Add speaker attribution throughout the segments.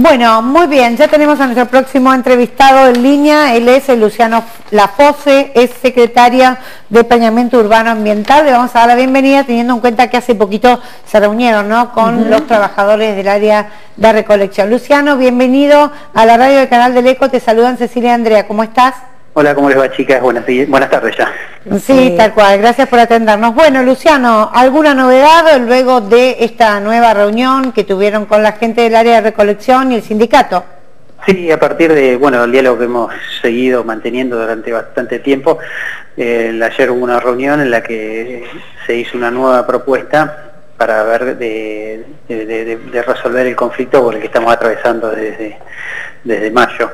Speaker 1: Bueno, muy bien, ya tenemos a nuestro próximo entrevistado en línea. Él es Luciano Lafose, es secretaria de Planeamiento Urbano Ambiental. Le vamos a dar la bienvenida teniendo en cuenta que hace poquito se reunieron, ¿no?, con los trabajadores del área de recolección. Luciano, bienvenido a la radio del Canal del Eco. Te saludan Cecilia y Andrea. ¿Cómo estás?
Speaker 2: Hola, ¿cómo les va, chicas? Buenas tardes ya.
Speaker 1: Sí, tal cual. Gracias por atendernos. Bueno, Luciano, ¿alguna novedad luego de esta nueva reunión que tuvieron con la gente del área de recolección y el sindicato?
Speaker 2: Sí, a partir de, el diálogo que hemos seguido manteniendo durante bastante tiempo, ayer hubo una reunión en la que se hizo una nueva propuesta para ver de resolver el conflicto por el que estamos atravesando desde mayo.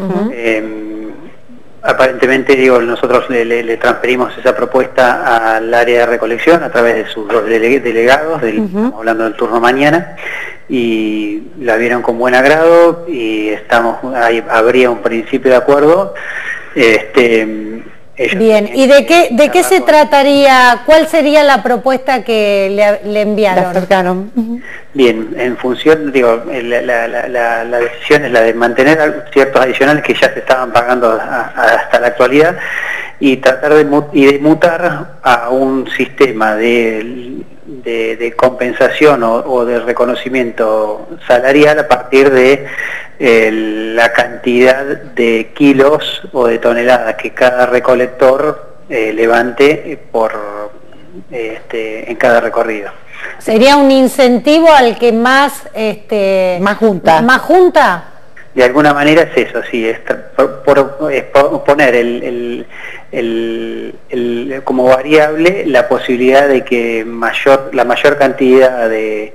Speaker 2: Aparentemente, nosotros le transferimos esa propuesta al área de recolección a través de sus dos delegados, estamos hablando del turno mañana, y la vieron con buen agrado y habría un principio de acuerdo.
Speaker 1: Bien, ¿y de qué se trataría? ¿Cuál sería la propuesta que le enviaron? Le acercaron.
Speaker 2: Bien, en función, la decisión es la de mantener ciertos adicionales que ya se estaban pagando hasta la actualidad y tratar de mutar a un sistema de compensación o de reconocimiento salarial a partir de la cantidad de kilos o de toneladas que cada recolector levante en cada recorrido.
Speaker 1: ¿Sería un incentivo al que más junta? ¿Más junta?
Speaker 2: De alguna manera es eso, sí, es poner como variable la posibilidad de que la mayor cantidad de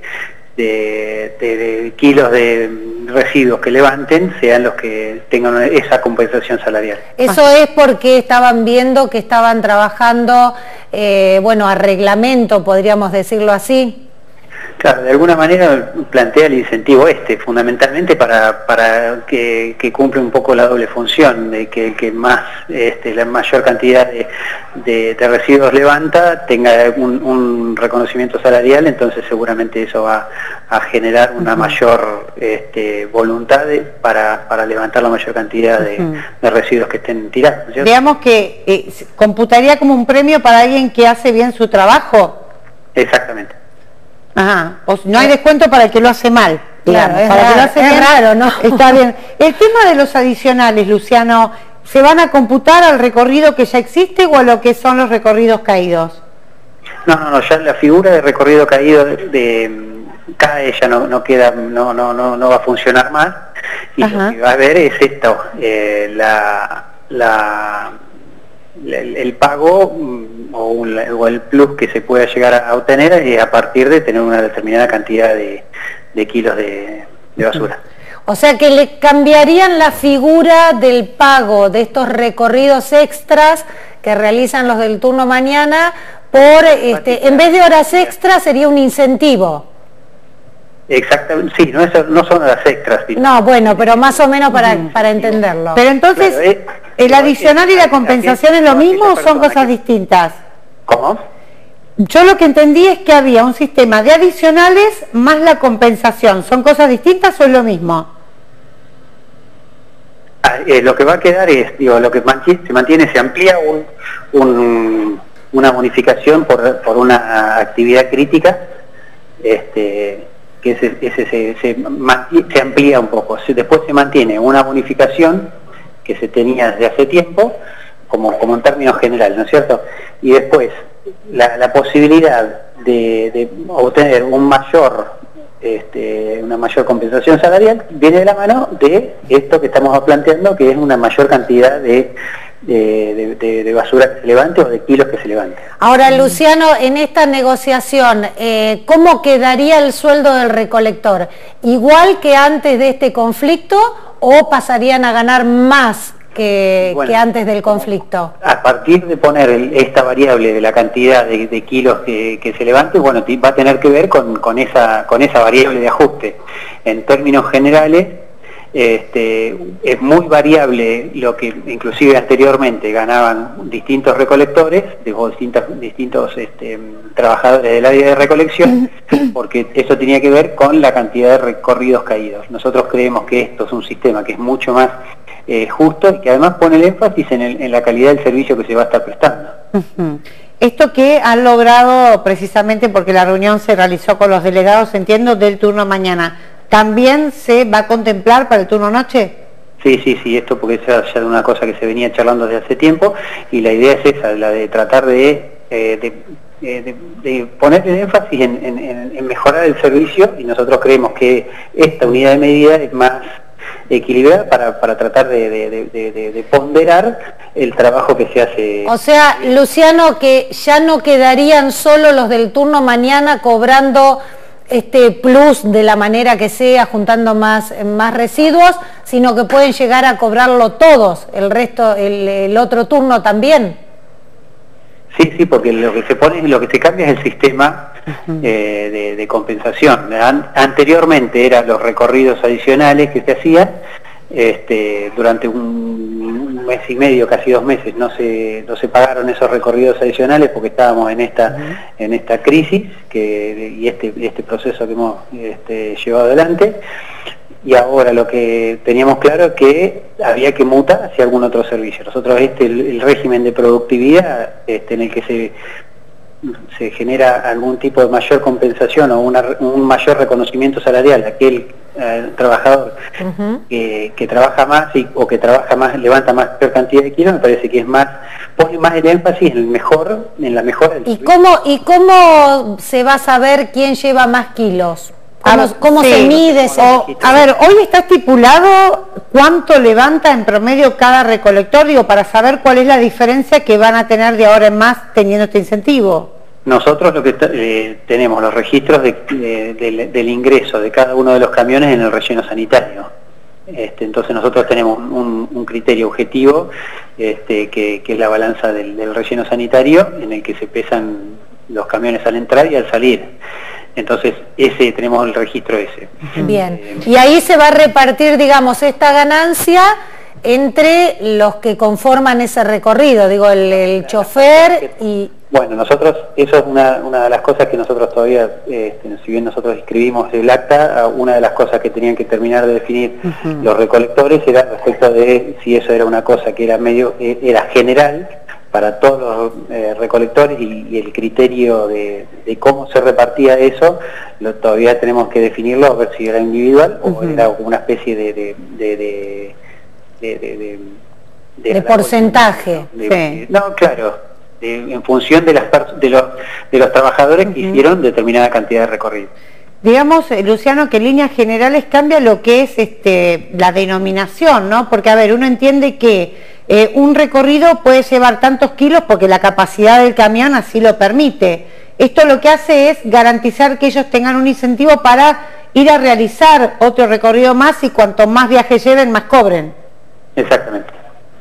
Speaker 2: kilos de residuos que levanten sean los que tengan esa compensación salarial.
Speaker 1: Eso es porque estaban viendo que estaban trabajando, a reglamento, podríamos decirlo así.
Speaker 2: Claro, de alguna manera plantea el incentivo fundamentalmente para que cumple un poco la doble función, de que más la mayor cantidad de residuos levanta, tenga un reconocimiento salarial, entonces seguramente eso va a generar una mayor voluntad para levantar la mayor cantidad de residuos que estén tirados, ¿no? Digamos que computaría como un premio para alguien que hace bien su trabajo. Exactamente.
Speaker 1: Ajá, no hay descuento para el que lo hace mal, digamos.
Speaker 3: Claro,
Speaker 1: para el que lo hace bien,
Speaker 3: raro, ¿no?
Speaker 1: Está bien. El tema de los adicionales, Luciano, ¿se van a computar al recorrido que ya existe o a lo que son los recorridos caídos?
Speaker 2: No, ya la figura de recorrido caído cae, ya no queda, no va a funcionar más, y lo que va a haber es esto, el pago o el plus que se pueda llegar a obtener a partir de tener una determinada cantidad de kilos de basura.
Speaker 1: O sea que le cambiarían la figura del pago de estos recorridos extras que realizan los del turno mañana por, en vez de horas extras sería un incentivo.
Speaker 2: Exactamente, sí, no son horas extras.
Speaker 1: No, bueno, pero más o menos para entenderlo. Pero entonces, claro, ¿el adicional y la compensación es lo mismo o son cosas distintas?
Speaker 2: ¿Cómo?
Speaker 1: Yo lo que entendí es que había un sistema de adicionales más la compensación. ¿Son cosas distintas o es lo mismo?
Speaker 2: Lo que va a quedar es, lo que se mantiene, se amplía una bonificación por una actividad crítica, que se amplía un poco. Después se mantiene una bonificación que se tenía desde hace tiempo, como en términos generales, ¿no es cierto? Y después la posibilidad de obtener una mayor compensación salarial viene de la mano de esto que estamos planteando, que es una mayor cantidad de basura que se levante o de kilos que se levante.
Speaker 1: Ahora, Luciano, en esta negociación, ¿cómo quedaría el sueldo del recolector? ¿Igual que antes de este conflicto o pasarían a ganar más que antes del conflicto?
Speaker 2: A partir de poner esta variable de la cantidad de kilos que se levante, va a tener que ver con esa variable de ajuste. En términos generales, Es muy variable lo que inclusive anteriormente ganaban distintos recolectores, distintos trabajadores del área de recolección, porque eso tenía que ver con la cantidad de recorridos caídos. Nosotros creemos que esto es un sistema que es mucho más justo y que además pone el énfasis en la calidad del servicio que se va a estar prestando.
Speaker 1: Esto que han logrado precisamente porque la reunión se realizó con los delegados, entiendo, del turno mañana, ¿también se va a contemplar para el turno noche?
Speaker 2: Sí, esto porque es ya una cosa que se venía charlando desde hace tiempo y la idea es esa, la de tratar de poner el énfasis en mejorar el servicio, y nosotros creemos que esta unidad de medida es más equilibrada para tratar de ponderar el trabajo que se hace.
Speaker 3: O sea, Luciano, que ya no quedarían solo los del turno mañana cobrando plus de la manera que sea, juntando más residuos, sino que pueden llegar a cobrarlo todos, el resto, el otro turno también.
Speaker 2: Sí, porque lo que se cambia es el sistema de compensación. Anteriormente eran los recorridos adicionales que se hacían, durante un mes y medio, casi 2 meses, no se pagaron esos recorridos adicionales porque estábamos en esta crisis y este proceso que hemos llevado adelante. Y ahora lo que teníamos claro es que había que mutar hacia algún otro servicio. Nosotros el régimen de productividad en el que se genera algún tipo de mayor compensación o un mayor reconocimiento salarial a aquel trabajador que trabaja más o que trabaja más, levanta más cantidad de kilos, me parece que pone más el énfasis en la mejora del
Speaker 3: servicio. ¿Y cómo se va a saber quién lleva más kilos? ¿Cómo se mide?
Speaker 1: A ver, hoy está estipulado cuánto levanta en promedio cada recolector, para saber cuál es la diferencia que van a tener de ahora en más teniendo este incentivo.
Speaker 2: Nosotros lo que tenemos los registros del ingreso de cada uno de los camiones en el relleno sanitario. Entonces nosotros tenemos un criterio objetivo, que es la balanza del relleno sanitario, en el que se pesan los camiones al entrar y al salir. Entonces tenemos el registro ese.
Speaker 3: Bien, y ahí se va a repartir, digamos, esta ganancia entre los que conforman ese recorrido, el chofer y...
Speaker 2: Bueno, nosotros, eso es una de las cosas que nosotros todavía, si bien nosotros escribimos el acta, una de las cosas que tenían que terminar de definir los recolectores era respecto de si eso era una cosa que era general para todos los recolectores, y el criterio de cómo se repartía eso, todavía tenemos que definirlo, a ver si era individual o era una especie de
Speaker 3: porcentaje.
Speaker 2: No, claro, en función de los trabajadores que hicieron determinada cantidad de recorrido.
Speaker 1: Digamos, Luciano, que en líneas generales cambia lo que es la denominación, ¿no? Porque, a ver, uno entiende que un recorrido puede llevar tantos kilos porque la capacidad del camión así lo permite. Esto lo que hace es garantizar que ellos tengan un incentivo para ir a realizar otro recorrido más, y cuanto más viajes lleven, más cobren.
Speaker 2: Exactamente.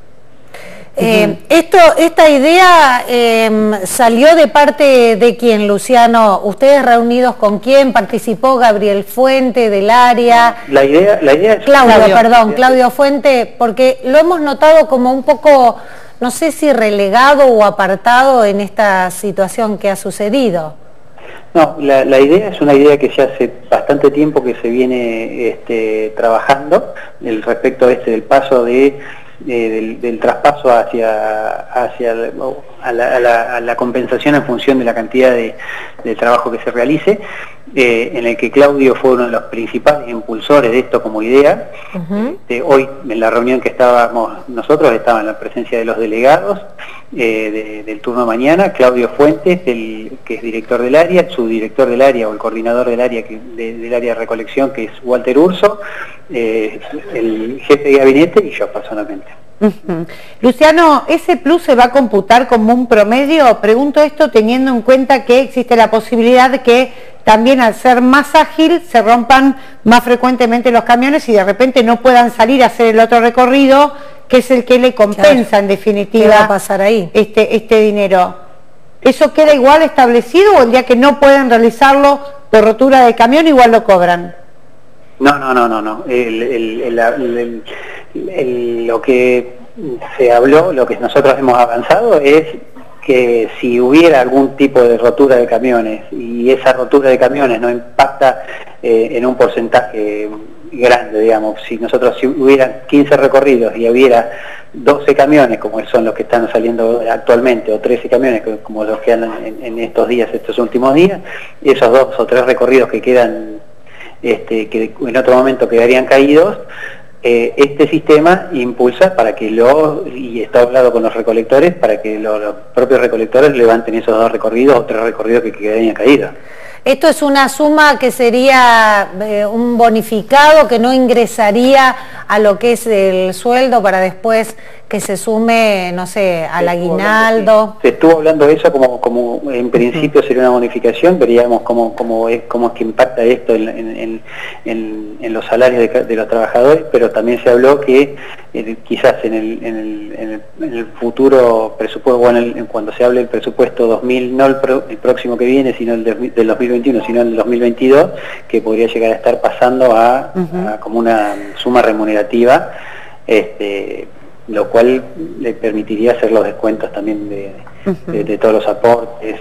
Speaker 3: Esta idea salió de parte de quién, Luciano. ¿Ustedes reunidos con quién? ¿Participó Gabriel Fuente del área?
Speaker 2: La idea es...
Speaker 3: Claudio Fuente, porque lo hemos notado como un poco, no sé si relegado o apartado en esta situación que ha sucedido.
Speaker 2: No, la idea es una idea que ya hace bastante tiempo que se viene trabajando, respecto del paso del traspaso hacia la compensación en función de la cantidad de trabajo que se realice, en el que Claudio fue uno de los principales impulsores de esto como idea. Hoy, en la reunión que estábamos nosotros, estaba en la presencia de los delegados del turno mañana, Claudio Fuentes, que es director del área, el subdirector del área o el coordinador del área del área de recolección, que es Walter Urso, el jefe de gabinete, y yo personalmente.
Speaker 1: Luciano, ¿ese plus se va a computar como un promedio? Pregunto esto teniendo en cuenta que existe la posibilidad de que también, al ser más ágil, se rompan más frecuentemente los camiones y de repente no puedan salir a hacer el otro recorrido, que es el que le compensa, en definitiva,
Speaker 3: ¿qué va a pasar ahí?
Speaker 1: Este dinero. ¿Eso queda igual establecido, o el día que no pueden realizarlo por rotura de camión igual lo cobran?
Speaker 2: No. Lo que se habló, lo que nosotros hemos avanzado es que si hubiera algún tipo de rotura de camiones y esa rotura de camiones no impacta en un porcentaje grande, digamos, si hubiera 15 recorridos y hubiera 12 camiones como son los que están saliendo actualmente, o 13 camiones como los que andan en estos días, estos últimos días, esos 2 o 3 recorridos que quedan, que en otro momento quedarían caídos, este sistema impulsa para que y está hablado con los recolectores, para que los propios recolectores levanten esos 2 recorridos o 3 recorridos que quedarían caídos.
Speaker 3: ¿Esto es una suma que sería un bonificado que no ingresaría a lo que es el sueldo para después que se sume, no sé, al aguinaldo?
Speaker 2: Se estuvo hablando de eso como en principio sería una bonificación, veríamos cómo es que impacta esto en los salarios de los trabajadores, pero también se habló que quizás en el futuro presupuesto, cuando se hable del presupuesto 2000, no el próximo que viene, sino el del 2021, sino el 2022, que podría llegar a estar pasando a como una suma remunerativa, lo cual le permitiría hacer los descuentos también de todos los aportes.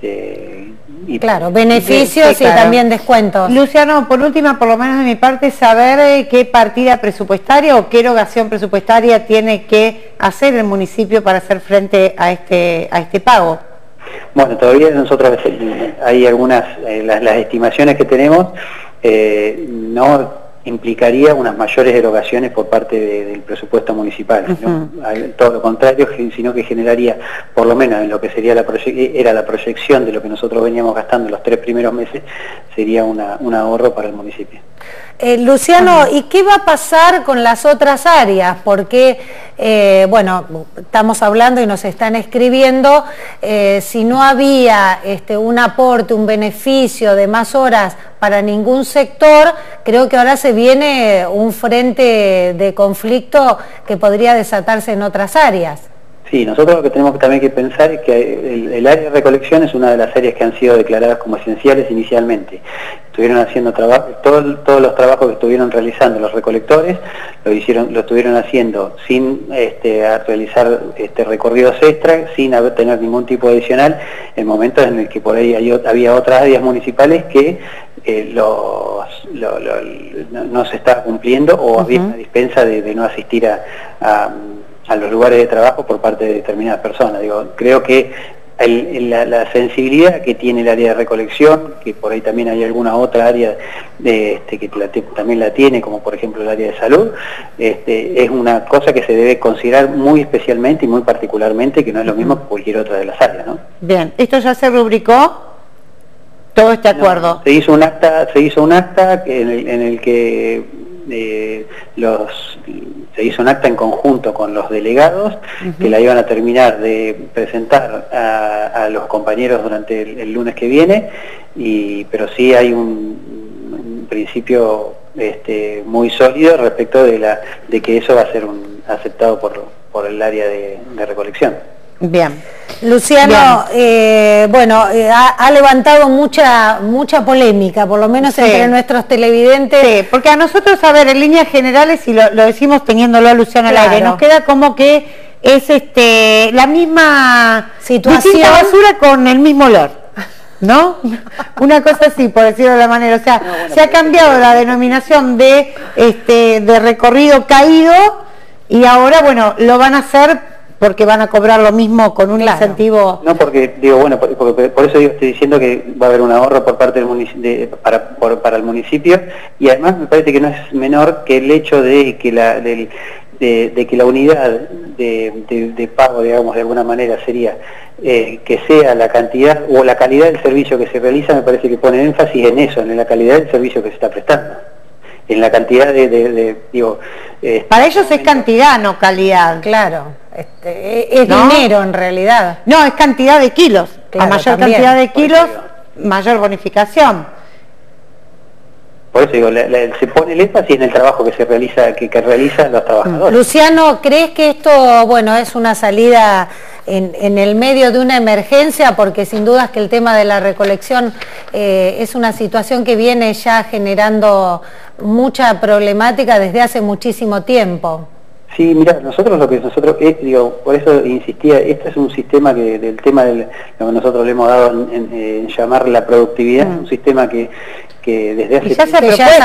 Speaker 3: Claro, beneficios y también descuentos.
Speaker 1: Luciano, por última, por lo menos de mi parte, saber qué partida presupuestaria o qué erogación presupuestaria tiene que hacer el municipio para hacer frente a este pago.
Speaker 2: Bueno, todavía nosotros hay algunas, las estimaciones que tenemos no implicaría unas mayores erogaciones por parte del presupuesto municipal, sino, todo lo contrario, sino que generaría, por lo menos en lo que sería la proyección de lo que nosotros veníamos gastando en los 3 primeros meses, sería un ahorro para el municipio.
Speaker 3: Luciano, ¿y qué va a pasar con las otras áreas? Porque, bueno, estamos hablando y nos están escribiendo, si no había un aporte, un beneficio de más horas para ningún sector, creo que ahora se viene un frente de conflicto que podría desatarse en otras áreas.
Speaker 2: Sí, nosotros lo que tenemos también que pensar es que el área de recolección es una de las áreas que han sido declaradas como esenciales inicialmente. Estuvieron haciendo todos los trabajos que estuvieron realizando los recolectores, lo estuvieron haciendo sin realizar recorridos extra, sin tener ningún tipo adicional, en momentos en el que por ahí había otras áreas municipales que no se estaba cumpliendo, o había una dispensa de no asistir a los lugares de trabajo por parte de determinadas personas. Creo que la sensibilidad que tiene el área de recolección, que por ahí también hay alguna otra área que también la tiene, como por ejemplo el área de salud, es una cosa que se debe considerar muy especialmente y muy particularmente, que no es lo mismo que cualquier otra de las áreas, ¿no? Bien,
Speaker 1: ¿esto ya se rubricó? ¿Todo este acuerdo?
Speaker 2: No, se hizo un acta en el que se hizo un acta en conjunto con los delegados, que la iban a terminar de presentar a los compañeros durante el lunes que viene, pero sí hay un principio muy sólido respecto de que eso va a ser aceptado por el área de recolección.
Speaker 1: Bien.
Speaker 3: Luciano, bueno, ha levantado mucha polémica, por lo menos entre nuestros televidentes.
Speaker 1: Sí, porque a nosotros, a ver, en líneas generales, y lo decimos teniéndolo a Luciano al aire, nos queda como que es la misma situación, distinta basura con el mismo olor, ¿no? Una cosa así, por decirlo de la manera. O sea, se ha cambiado la denominación de recorrido caído, y ahora, bueno, lo van a hacer porque van a cobrar lo mismo con un incentivo.
Speaker 2: No, porque por eso estoy diciendo que va a haber un ahorro por parte del municipio, para el municipio, y además me parece que no es menor que el hecho de que la unidad de pago, digamos, de alguna manera sería que sea la cantidad o la calidad del servicio que se realiza. Me parece que pone énfasis en eso, en la calidad del servicio que se está prestando, en la cantidad
Speaker 1: para ellos es cantidad, no calidad.
Speaker 3: Claro. Es dinero en realidad.
Speaker 1: No, es cantidad de kilos. Claro, a mayor cantidad de kilos, mayor bonificación.
Speaker 2: Por eso digo, se pone el énfasis en el trabajo que se realiza, que realizan los trabajadores.
Speaker 3: Luciano, ¿crees que esto, bueno, es una salida en el medio de una emergencia? Porque sin dudas que el tema de la recolección es una situación que viene ya generando mucha problemática desde hace muchísimo tiempo.
Speaker 2: Sí, mira, nosotros digo, por eso insistía, este es un sistema que del tema lo que nosotros le hemos dado en llamar la productividad, un sistema que desde hace
Speaker 1: ya se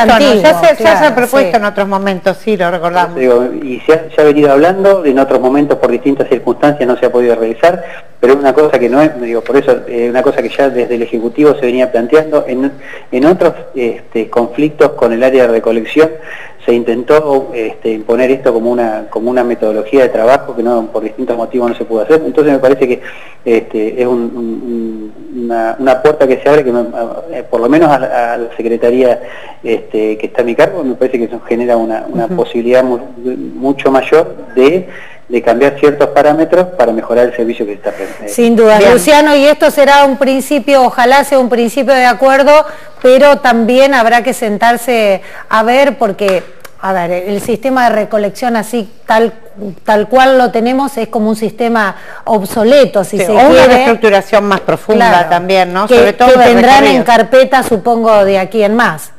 Speaker 1: ha propuesto en otros momentos, sí, lo recordamos.
Speaker 2: Digo, y se ha venido hablando, en otros momentos por distintas circunstancias no se ha podido realizar, pero es una cosa que no es, digo, por eso una cosa que ya desde el Ejecutivo se venía planteando. En otros conflictos con el área de recolección se intentó imponer esto como una metodología de trabajo que no, por distintos motivos no se pudo hacer. Entonces me parece que es una puerta que se abre, que por lo menos a la Secretaría que está a mi cargo, me parece que eso genera una posibilidad mucho mayor de cambiar ciertos parámetros para mejorar el servicio que está presente.
Speaker 3: Sin duda, Luciano, y esto será un principio, ojalá sea un principio de acuerdo, pero también habrá que sentarse a ver, porque, a ver, el sistema de recolección así, tal cual lo tenemos, es como un sistema obsoleto, si se quiere.
Speaker 1: Una reestructuración más profunda, claro, también, ¿no? Sobre todo
Speaker 3: que tendrán en carpeta, supongo, de aquí en más.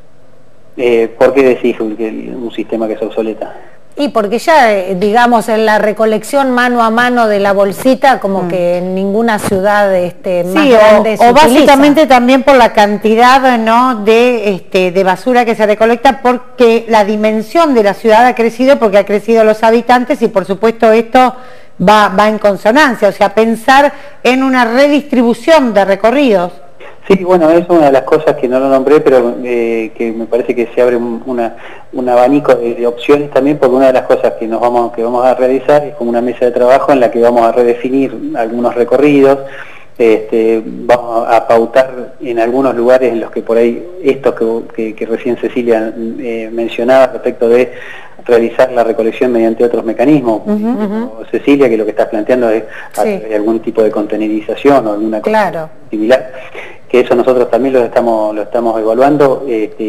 Speaker 2: ¿Por qué decís que un sistema que es obsoleta?
Speaker 3: Y porque ya, digamos, en la recolección mano a mano de la bolsita, como que en ninguna ciudad más grande se
Speaker 1: utiliza. Básicamente también por la cantidad, ¿no?, de basura que se recolecta, porque la dimensión de la ciudad ha crecido, porque ha crecido los habitantes, y por supuesto esto va en consonancia, o sea, pensar en una redistribución de recorridos.
Speaker 2: Sí, bueno, es una de las cosas que no lo nombré, pero que me parece que se abre un abanico de opciones también, porque una de las cosas que vamos a realizar es como una mesa de trabajo en la que vamos a redefinir algunos recorridos, vamos a pautar en algunos lugares en los que por ahí, estos que recién Cecilia mencionaba respecto de realizar la recolección mediante otros mecanismos. Cecilia, que lo que estás planteando es algún tipo de contenerización o alguna cosa similar, que eso nosotros también lo estamos evaluando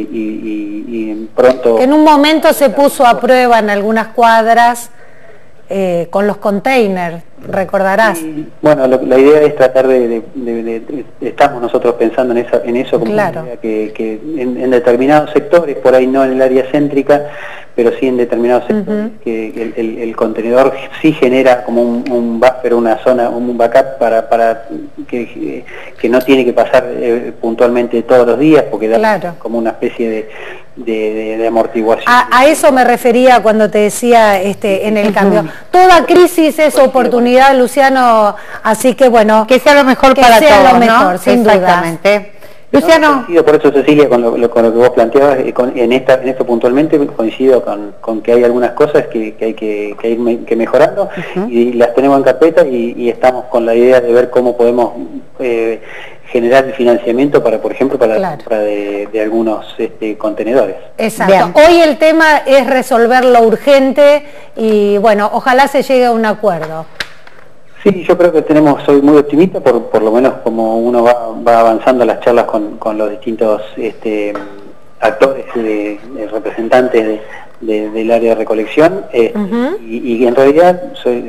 Speaker 2: y pronto...
Speaker 3: Que en un momento se puso a prueba en algunas cuadras con los containers, recordarás.
Speaker 2: Bueno, la idea es tratar estamos nosotros pensando en eso como una idea que en determinados sectores, por ahí no en el área céntrica, pero sí en determinados sectores, que el contenedor sí genera como un buffer, una zona, un backup para que no tiene que pasar puntualmente todos los días, porque da como una especie de amortiguación.
Speaker 3: A eso me refería cuando te decía en el cambio. Toda crisis es oportunidad, Luciano, así que bueno,
Speaker 1: que sea lo mejor para todos, ¿no?
Speaker 3: Sin
Speaker 1: duda. Luciano.
Speaker 2: Coincido, por eso, Cecilia, con lo que vos planteabas, en esto puntualmente coincido con que hay algunas cosas que hay que ir mejorando, y las tenemos en carpeta, y estamos con la idea de ver cómo podemos generar el financiamiento para, por ejemplo, para la compra de algunos contenedores.
Speaker 3: Exacto.
Speaker 1: Bien.
Speaker 3: Hoy el tema es resolver lo urgente y bueno, ojalá se llegue a un acuerdo.
Speaker 2: Sí, yo creo que soy muy optimista, por lo menos como uno va avanzando las charlas con los distintos actores, representantes del área de recolección, y en realidad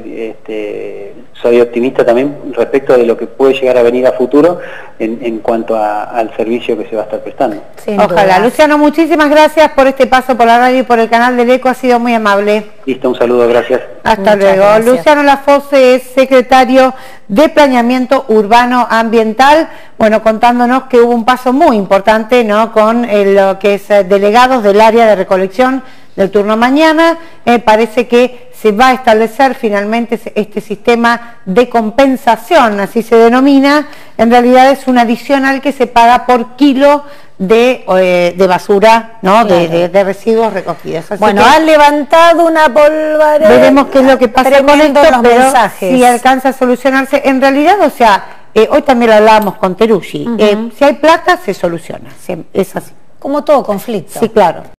Speaker 2: soy optimista también respecto de lo que puede llegar a venir a futuro en cuanto al servicio que se va a estar prestando.
Speaker 1: Ojalá. Luciano, muchísimas gracias por este paso por la radio y por el canal del ECO, ha sido muy amable.
Speaker 2: Listo, un saludo, gracias.
Speaker 1: Hasta luego. Gracias. Luciano Lafose es secretario de Planeamiento Urbano Ambiental, bueno, contándonos que hubo un paso muy importante, ¿no?, con lo que es delegados del área de recolección del turno mañana. Parece que se va a establecer finalmente este sistema de compensación, así se denomina. En realidad es un adicional que se paga por kilo de basura, ¿no?, de residuos recogidos. Así
Speaker 3: bueno, han levantado una polvareda.
Speaker 1: Veremos qué es lo que pasa con esto, pero si alcanza a solucionarse. En realidad, o sea, hoy también lo hablábamos con Teruggi, si hay plata se soluciona, es así.
Speaker 3: Como todo conflicto.
Speaker 1: Sí, claro.